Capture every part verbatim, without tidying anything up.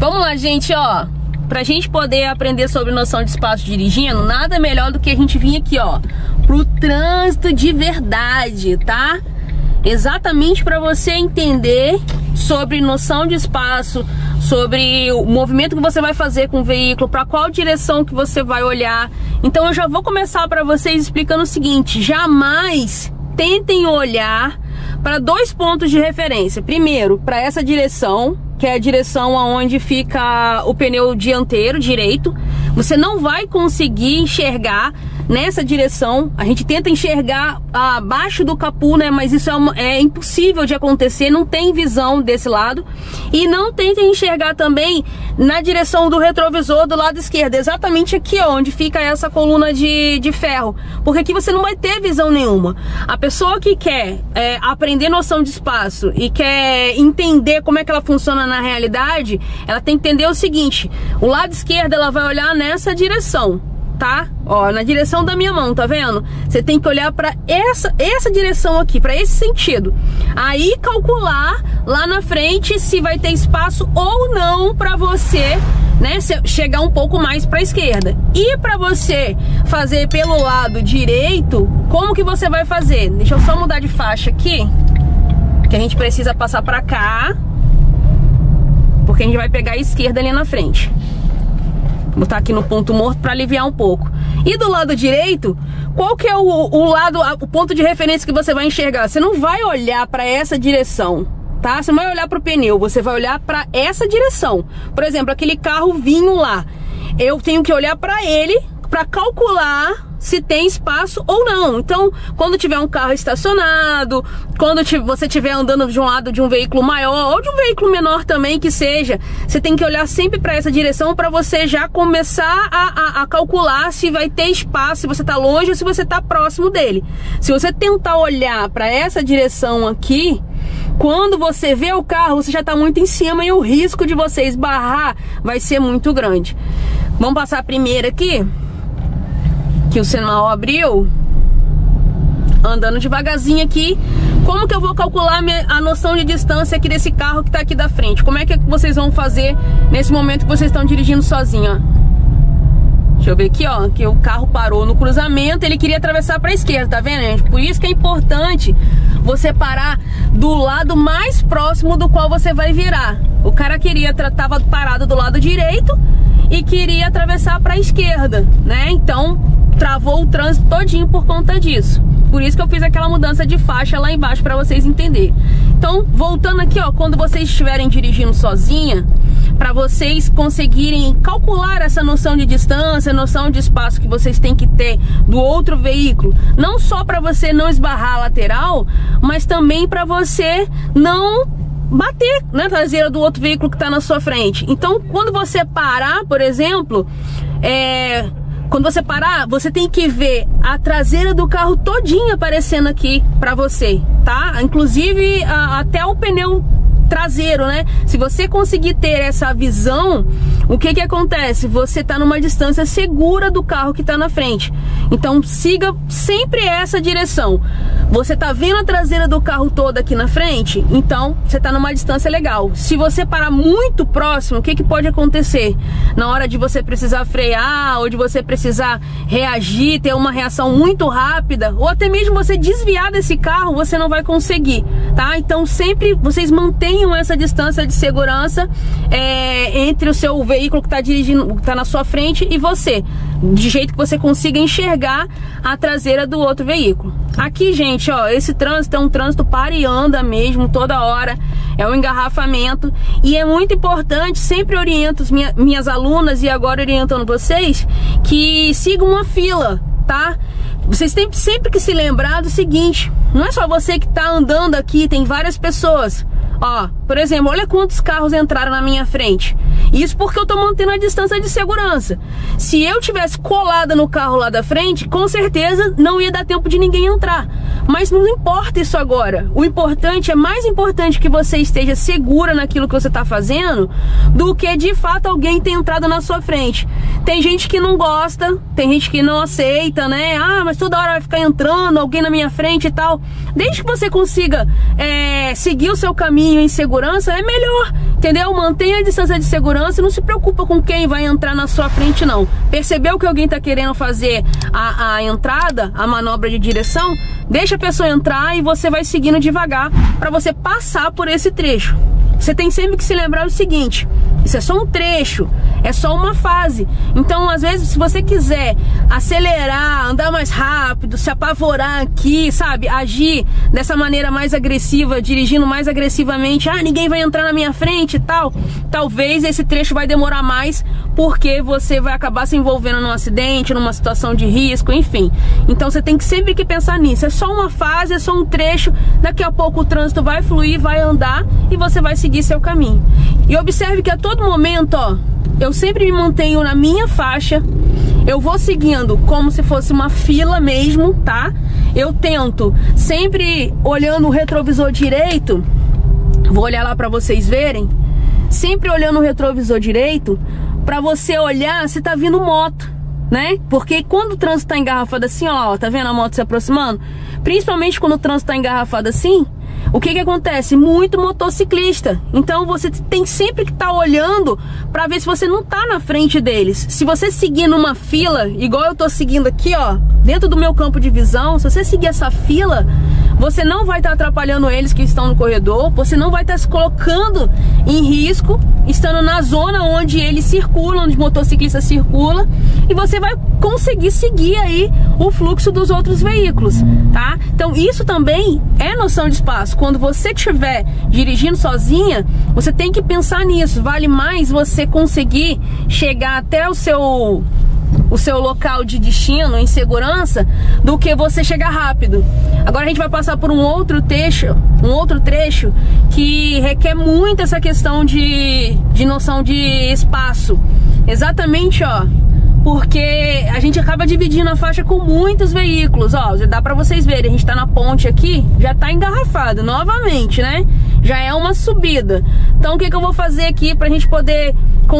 Vamos lá, gente, ó. Pra gente poder aprender sobre noção de espaço dirigindo, nada melhor do que a gente vir aqui, ó, pro trânsito de verdade, tá? Exatamente para você entender sobre noção de espaço, sobre o movimento que você vai fazer com o veículo, para qual direção que você vai olhar. Então eu já vou começar para vocês explicando o seguinte: jamais tentem olhar para dois pontos de referência. Primeiro, para essa direção, que é a direção aonde fica o pneu dianteiro direito. Você não vai conseguir enxergar nessa direção. A gente tenta enxergar abaixo do capô, né? Mas isso é, uma, é impossível de acontecer, não tem visão desse lado. E não tentem enxergar também na direção do retrovisor do lado esquerdo, exatamente aqui, ó, onde fica essa coluna de, de ferro, porque aqui você não vai ter visão nenhuma. A pessoa que quer é, aprender noção de espaço e quer entender como é que ela funciona na realidade, ela tem que entender o seguinte: o lado esquerdo ela vai olhar nessa direção, tá? Ó, na direção da minha mão, tá vendo? Você tem que olhar para essa essa direção aqui, para esse sentido. Aí calcular lá na frente se vai ter espaço ou não para você, né, chegar um pouco mais para a esquerda. E para você fazer pelo lado direito, como que você vai fazer? Deixa eu só mudar de faixa aqui, que a gente precisa passar para cá, porque a gente vai pegar a esquerda ali na frente. Vou botar aqui no ponto morto para aliviar um pouco. E do lado direito, qual que é o, o lado, o ponto de referência que você vai enxergar? Você não vai olhar para essa direção, tá? Você não vai olhar para o pneu, você vai olhar para essa direção. Por exemplo, aquele carro vinho lá, eu tenho que olhar para ele para calcular se tem espaço ou não. Então, quando tiver um carro estacionado, quando você estiver andando de um lado de um veículo maior ou de um veículo menor também que seja, você tem que olhar sempre para essa direção para você já começar a, a, a calcular se vai ter espaço, se você está longe ou se você está próximo dele. Se você tentar olhar para essa direção aqui, quando você vê o carro, você já está muito em cima e o risco de você esbarrar vai ser muito grande. Vamos passar a primeira aqui, que o sinal abriu, andando devagarzinho aqui. Como que eu vou calcular a, minha, a noção de distância aqui desse carro que tá aqui da frente? Como é que vocês vão fazer nesse momento que vocês estão dirigindo sozinho, ó? Deixa eu ver aqui, ó, que o carro parou no cruzamento, ele queria atravessar para a esquerda, tá vendo, gente? Por isso que é importante você parar do lado mais próximo do qual você vai virar. O cara queria, tava parado do lado direito e queria atravessar para a esquerda, né? Então travou o trânsito todinho por conta disso. Por isso que eu fiz aquela mudança de faixa lá embaixo para vocês entenderem. Então, voltando aqui, ó, quando vocês estiverem dirigindo sozinha, para vocês conseguirem calcular essa noção de distância, noção de espaço que vocês têm que ter do outro veículo, não só para você não esbarrar a lateral, mas também para você não bater na traseira do outro veículo que está na sua frente. Então, quando você parar, por exemplo, é... quando você parar, você tem que ver a traseira do carro todinha aparecendo aqui pra você, tá? Inclusive a, até o pneu traseiro, né? Se você conseguir ter essa visão, o que que acontece? Você tá numa distância segura do carro que tá na frente. Então siga sempre essa direção. Você tá vendo a traseira do carro toda aqui na frente? Então você tá numa distância legal. Se você parar muito próximo, o que que pode acontecer? Na hora de você precisar frear, ou de você precisar reagir, ter uma reação muito rápida, ou até mesmo você desviar desse carro, você não vai conseguir, tá? Então sempre vocês mantenham essa distância de segurança é, entre o seu veículo que está dirigindo, que está na sua frente, e você, de jeito que você consiga enxergar a traseira do outro veículo. Aqui, gente, ó, esse trânsito é um trânsito para e anda mesmo, toda hora, é um engarrafamento, e é muito importante, sempre oriento as minha, minhas alunas, e agora orientando vocês, que sigam uma fila, tá? Vocês têm sempre que se lembrar do seguinte: não é só você que está andando aqui, tem várias pessoas. Ó, por exemplo, olha quantos carros entraram na minha frente. Isso porque eu tô mantendo a distância de segurança. Se eu tivesse colada no carro lá da frente, com certeza não ia dar tempo de ninguém entrar. Mas não importa isso agora. O importante, é mais importante que você esteja segura naquilo que você tá fazendo, do que de fato alguém ter entrado na sua frente. Tem gente que não gosta, tem gente que não aceita, né? Ah, mas toda hora vai ficar entrando alguém na minha frente e tal. Desde que você consiga é, seguir o seu caminho, caminho em segurança, é melhor, entendeu? Mantenha a distância de segurança e não se preocupa com quem vai entrar na sua frente, não. Percebeu que alguém tá querendo fazer a, a entrada, a manobra de direção? Deixa a pessoa entrar e você vai seguindo devagar para você passar por esse trecho. Você tem sempre que se lembrar o seguinte: isso é só um trecho, é só uma fase. Então, às vezes, se você quiser acelerar, andar mais rápido, se apavorar aqui, sabe, agir dessa maneira mais agressiva, dirigindo mais agressivamente, ah, ninguém vai entrar na minha frente e tal, talvez esse trecho vai demorar mais, porque você vai acabar se envolvendo num acidente, numa situação de risco, enfim. Então você tem que sempre que pensar nisso, é só uma fase, é só um trecho, daqui a pouco o trânsito vai fluir, vai andar e você vai seguir seu caminho. E observe que a todo momento, ó, eu sempre me mantenho na minha faixa, eu vou seguindo como se fosse uma fila mesmo, tá? Eu tento sempre olhando o retrovisor direito, vou olhar lá pra vocês verem, sempre olhando o retrovisor direito, pra você olhar se tá vindo moto, né? Porque quando o trânsito tá engarrafado assim, ó, tá vendo a moto se aproximando? Principalmente quando o trânsito tá engarrafado assim, o que que acontece? Muito motociclista. Então você tem sempre que estar tá olhando para ver se você não tá na frente deles. Se você seguir numa fila, igual eu tô seguindo aqui, ó, dentro do meu campo de visão, se você seguir essa fila, você não vai estar tá atrapalhando eles que estão no corredor, você não vai estar tá se colocando em risco, estando na zona onde eles circulam, onde o motociclista circula, e você vai conseguir seguir aí o fluxo dos outros veículos, tá? Então isso também é noção de espaço. Quando você estiver dirigindo sozinha, você tem que pensar nisso. Vale mais você conseguir chegar até o seu o seu local de destino em segurança do que você chegar rápido. Agora a gente vai passar por um outro trecho, um outro trecho que requer muito essa questão de, de noção de espaço. Exatamente, ó, porque a gente acaba dividindo a faixa com muitos veículos, ó, já dá pra vocês verem, a gente tá na ponte aqui, já tá engarrafado novamente, né? Já é uma subida. Então o que que eu vou fazer aqui pra gente poder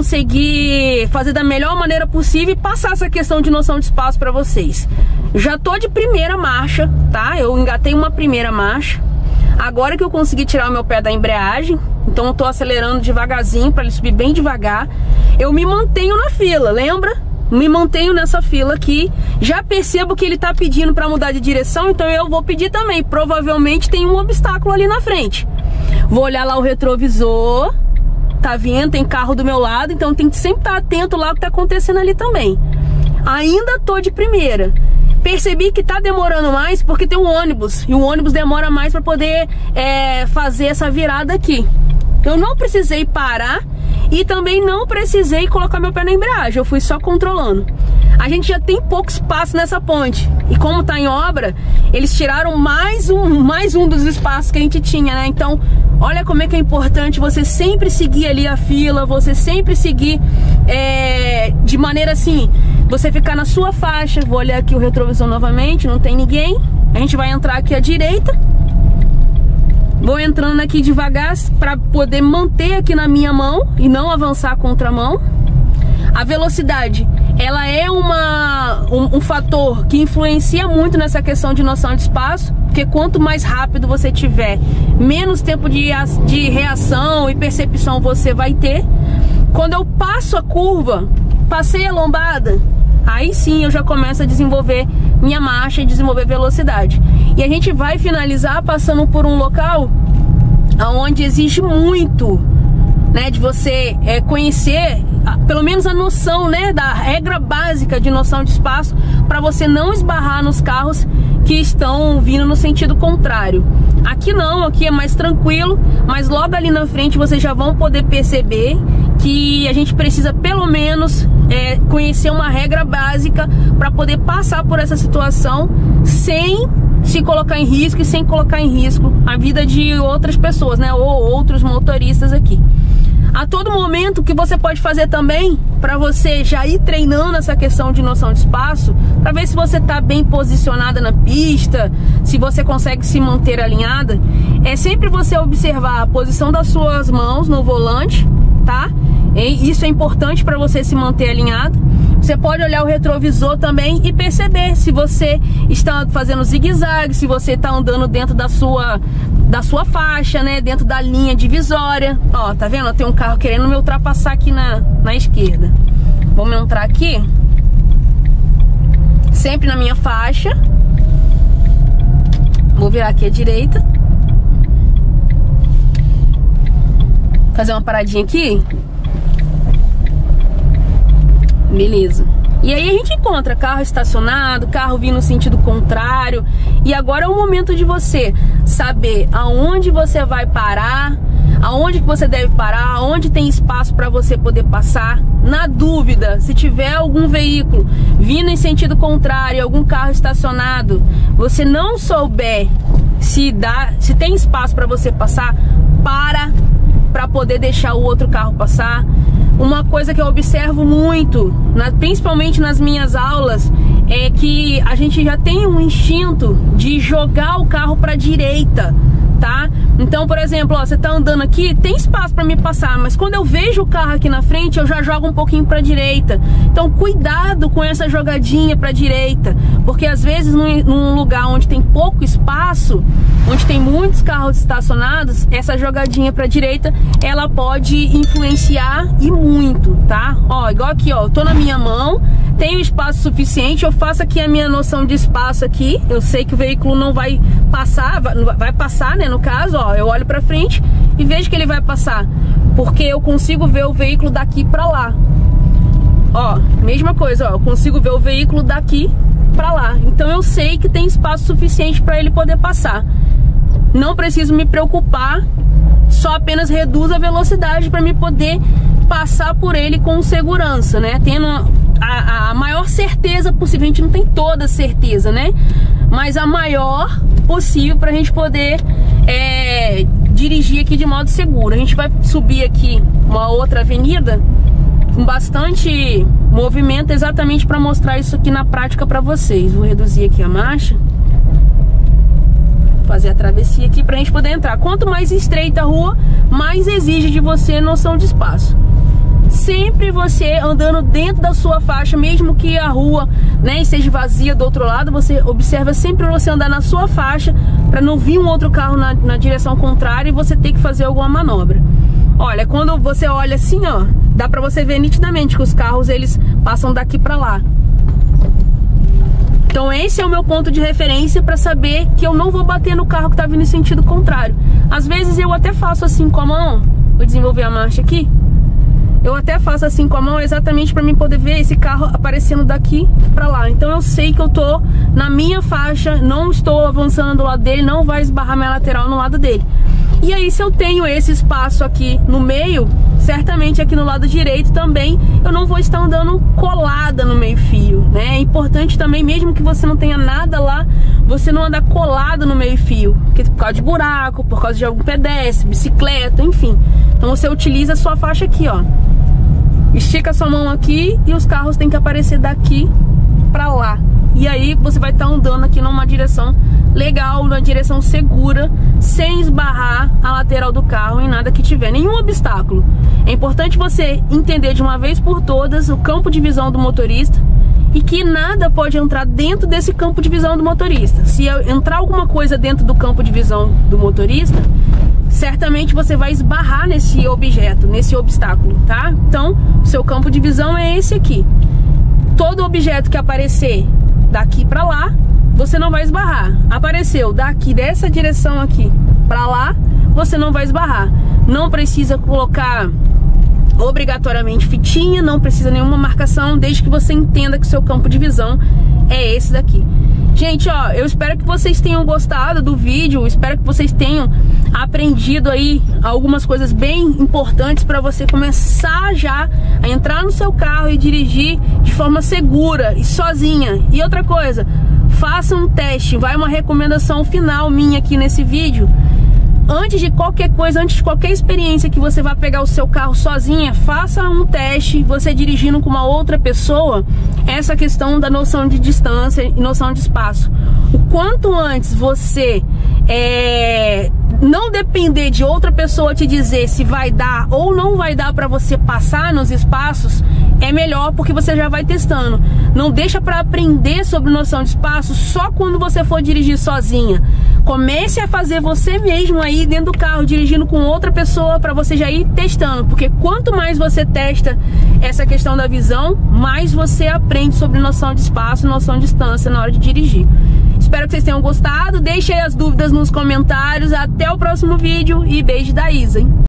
conseguir fazer da melhor maneira possível e passar essa questão de noção de espaço pra vocês? Já tô de primeira marcha, tá? Eu engatei uma primeira marcha. Agora que eu consegui tirar o meu pé da embreagem, então eu tô acelerando devagarzinho pra ele subir bem devagar. Eu me mantenho na fila, lembra? Me mantenho nessa fila aqui, já percebo que ele tá pedindo para mudar de direção, então eu vou pedir também. Provavelmente tem um obstáculo ali na frente. Vou olhar lá o retrovisor, tá vindo, tem carro do meu lado, então tem que sempre estar atento lá o que tá acontecendo ali também. Ainda tô de primeira. Percebi que tá demorando mais porque tem um ônibus, e o ônibus demora mais para poder é, fazer essa virada aqui. Eu não precisei parar e também não precisei colocar meu pé na embreagem, eu fui só controlando. A gente já tem pouco espaço nessa ponte, e como tá em obra, eles tiraram mais um, mais um dos espaços que a gente tinha, né? Então, olha como é que é importante você sempre seguir ali a fila, você sempre seguir é, de maneira assim, você ficar na sua faixa. Vou olhar aqui o retrovisor novamente, não tem ninguém. A gente vai entrar aqui à direita. Vou entrando aqui devagar para poder manter aqui na minha mão e não avançar a contramão. A velocidade, ela é uma, um, um fator que influencia muito nessa questão de noção de espaço, porque quanto mais rápido você tiver, menos tempo de, de reação e percepção você vai ter. Quando eu passo a curva, passei a lombada, aí sim eu já começo a desenvolver minha marcha e desenvolver velocidade. E a gente vai finalizar passando por um local onde exige muito, né, de você é, conhecer pelo menos a noção, né, da regra básica de noção de espaço, para você não esbarrar nos carros que estão vindo no sentido contrário. Aqui não, aqui é mais tranquilo, mas logo ali na frente vocês já vão poder perceber que a gente precisa pelo menos é, conhecer uma regra básica para poder passar por essa situação sem se colocar em risco e sem colocar em risco a vida de outras pessoas, né, ou outros motoristas aqui. A todo momento, o que você pode fazer também, para você já ir treinando essa questão de noção de espaço, para ver se você está bem posicionada na pista, se você consegue se manter alinhada, é sempre você observar a posição das suas mãos no volante, tá? E isso é importante para você se manter alinhado. Você pode olhar o retrovisor também e perceber se você está fazendo zigue-zague, se você está andando dentro da sua, da sua faixa, né? Dentro da linha divisória. Ó, tá vendo? Tem um carro querendo me ultrapassar aqui na, na esquerda. Vamos entrar aqui. Sempre na minha faixa. Vou virar aqui à direita. Fazer uma paradinha aqui. Beleza. E aí a gente encontra carro estacionado, carro vindo no sentido contrário. E agora é o momento de você saber aonde você vai parar, aonde que você deve parar, aonde tem espaço para você poder passar. Na dúvida, se tiver algum veículo vindo em sentido contrário, algum carro estacionado, você não souber se dá, se tem espaço para você passar, para para poder deixar o outro carro passar. Uma coisa que eu observo muito, na, principalmente nas minhas aulas, é que a gente já tem um instinto de jogar o carro para a direita, tá? Então, por exemplo, ó, você tá andando aqui, tem espaço para me passar, mas quando eu vejo o carro aqui na frente, eu já jogo um pouquinho para a direita. Então, cuidado com essa jogadinha para a direita, porque às vezes num, num lugar onde tem pouco espaço, onde tem muitos carros estacionados, essa jogadinha para a direita, ela pode influenciar e muito, tá? Ó, igual aqui, ó, eu tô na minha mão, tenho espaço suficiente, eu faço aqui a minha noção de espaço aqui, eu sei que o veículo não vai passar, vai, vai passar, né, no caso, ó, eu olho pra frente e vejo que ele vai passar, porque eu consigo ver o veículo daqui pra lá. Ó, mesma coisa, ó, eu consigo ver o veículo daqui pra lá, então eu sei que tem espaço suficiente para ele poder passar. Não preciso me preocupar, só apenas reduz a velocidade para me poder passar por ele com segurança, né? Tendo a, a maior certeza possível. A gente não tem toda a certeza, né? Mas a maior possível para a gente poder é, dirigir aqui de modo seguro. A gente vai subir aqui uma outra avenida com bastante movimento, exatamente para mostrar isso aqui na prática para vocês. Vou reduzir aqui a marcha, fazer a travessia aqui pra gente poder entrar. Quanto mais estreita a rua, mais exige de você noção de espaço. Sempre você andando dentro da sua faixa, mesmo que a rua, né, esteja vazia do outro lado, você observa sempre você andar na sua faixa para não vir um outro carro na, na direção contrária e você ter que fazer alguma manobra. Olha, quando você olha assim, ó, dá pra você ver nitidamente que os carros, eles passam daqui pra lá. Então esse é o meu ponto de referência para saber que eu não vou bater no carro que tá vindo em sentido contrário. Às vezes eu até faço assim com a mão, vou desenvolver a marcha aqui. Eu até faço assim com a mão exatamente para mim poder ver esse carro aparecendo daqui para lá. Então eu sei que eu tô na minha faixa, não estou avançando do lado dele, não vai esbarrar minha lateral no lado dele. E aí se eu tenho esse espaço aqui no meio, certamente aqui no lado direito também eu não vou estar andando colada no meio fio, né? É importante também, mesmo que você não tenha nada lá, você não andar colado no meio fio, porque por causa de buraco, por causa de algum pedestre, bicicleta, enfim. Então você utiliza a sua faixa aqui, ó. Estica a sua mão aqui e os carros têm que aparecer daqui pra lá. E aí você vai estar andando aqui numa direção legal, numa direção segura, sem esbarrar a lateral do carro em nada que tiver, nenhum obstáculo. É importante você entender de uma vez por todas o campo de visão do motorista e que nada pode entrar dentro desse campo de visão do motorista. Se entrar alguma coisa dentro do campo de visão do motorista, certamente você vai esbarrar nesse objeto, nesse obstáculo, tá? Então, o seu campo de visão é esse aqui. Todo objeto que aparecer daqui pra lá, você não vai esbarrar. Apareceu daqui, dessa direção aqui pra lá, você não vai esbarrar. Não precisa colocar obrigatoriamente fitinha, não precisa nenhuma marcação, desde que você entenda que o seu campo de visão é esse daqui. Gente, ó, eu espero que vocês tenham gostado do vídeo, espero que vocês tenham aprendido aí algumas coisas bem importantes para você começar já a entrar no seu carro e dirigir de forma segura e sozinha. E outra coisa, faça um teste, vai uma recomendação final minha aqui nesse vídeo. Antes de qualquer coisa, antes de qualquer experiência que você vá pegar o seu carro sozinha, faça um teste, você dirigindo com uma outra pessoa, essa questão da noção de distância e noção de espaço. O quanto antes você é, não depender de outra pessoa te dizer se vai dar ou não vai dar para você passar nos espaços, é melhor, porque você já vai testando. Não deixa para aprender sobre noção de espaço só quando você for dirigir sozinha. Comece a fazer você mesmo aí dentro do carro, dirigindo com outra pessoa, para você já ir testando, porque quanto mais você testa essa questão da visão, mais você aprende sobre noção de espaço, noção de distância na hora de dirigir. Espero que vocês tenham gostado, deixe aí as dúvidas nos comentários, até o próximo vídeo e beijo da Isa, hein?